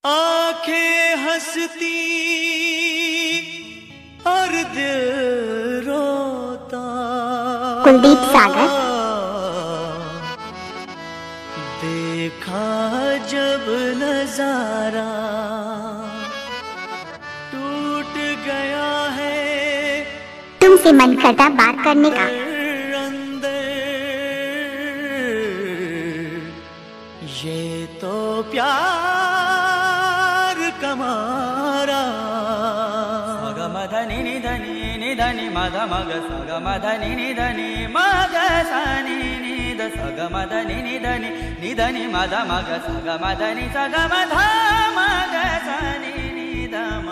आंखें हंसती और दिल रोता। कुलदीप सागर। देखा जब नजारा टूट गया है तुमसे मन करता बात करने का। अंदर ये तो प्यार कमारा। मधनि निधनि निधनि मध मग सग मधनि निधनि मग सनि निध सग मधनि निधनि निधनि मध मग सग मधनि सग मध मग सनि निध म।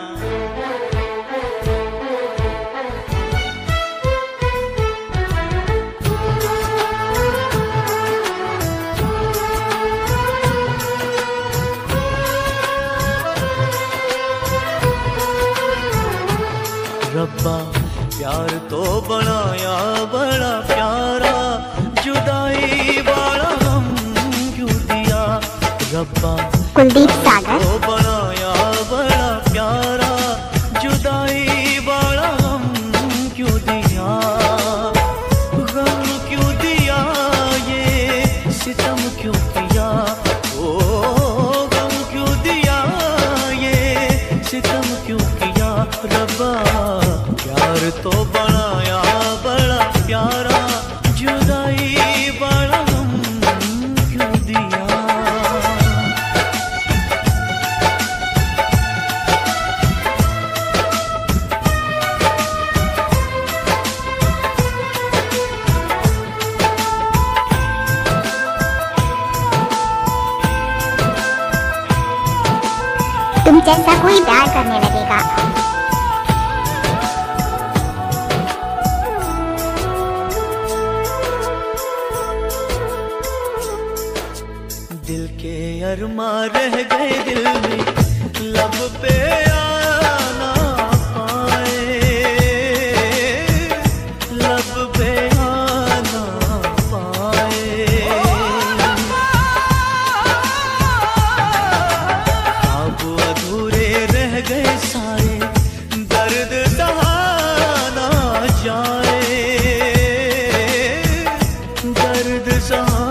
रब्बा प्यार तो बनाया बड़ा प्यारा, जुदाई वाला हम क्यों दिया। रब्बा कुलदीप सागर। तो बनाया बड़ा प्यारा, जुदाई वाला हम क्यों दिया। गम क्यों दिया ये सितम क्यों किया। ओ गम क्यों दिया ये सितम क्यों किया। रब्बा प्यार तो बनाया बड़ा प्यारा, जुदाई बड़ा हम क्यों दिया। तुम जैसा कोई प्यार करने लगेगा। दिल के अरमा रह गए दिल में, लब पे आना पाए। लब पे आना पाए। अब अधूरे रह गए सारे, दर्द सहा ना जाए। दर्द सहा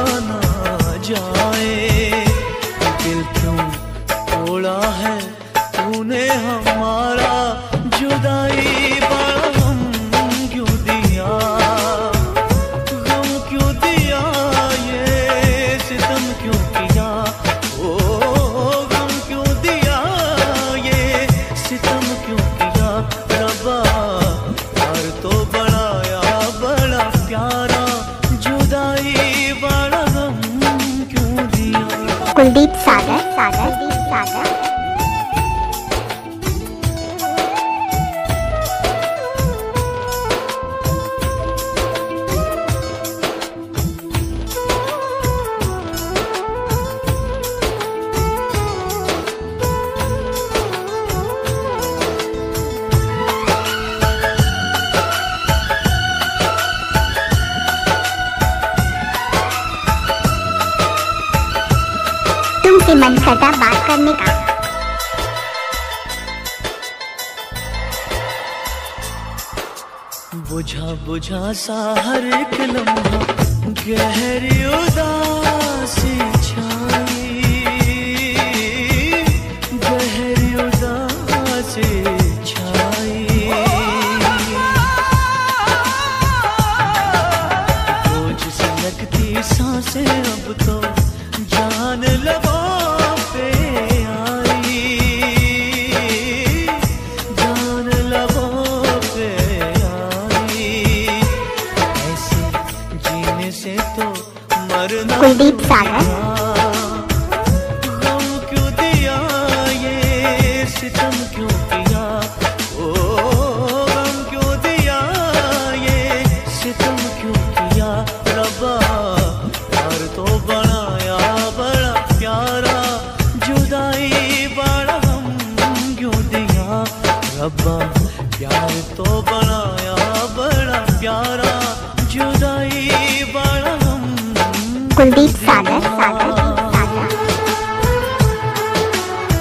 जाए। दिल क्यों तोड़ा है तूने हमारा, जुदाई बड़ा हम क्यों दिया। गम क्यों दिया ये सितम क्यों किया। ओ गम क्यों दिया ये सितम क्यों किया। रब्बा प्यार तो बनाया बड़ा प्यारा, जुदाई बड़ा कुलदीप सागर। सागर सागर। तुमसे मन करता बात करने का। बुझा बुझा सा हर एक लम्हा, गहरी उदासी छाई। गहरी उदासी छाई। बोझ से लगती सांसें अब तो जान लबों पे आई। जान लबों पे आई। ऐसे जीने से तो मरना। कुलदीप सागर। गम क्यों दिया ये सितम क्यों किया। ओ गम क्यों दिया ये सितम क्यों किया। रब्बा प्यार तो बनाया बड़ा प्यारा, जुदाई बड़ा हम क्यों दिया। रब्बा प्यार तो बनाया बड़ा प्यारा, जुदाई बड़ा हम। कुलदीप सागर। सागर सागर।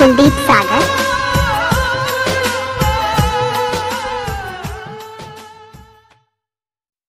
कुलदीप सागर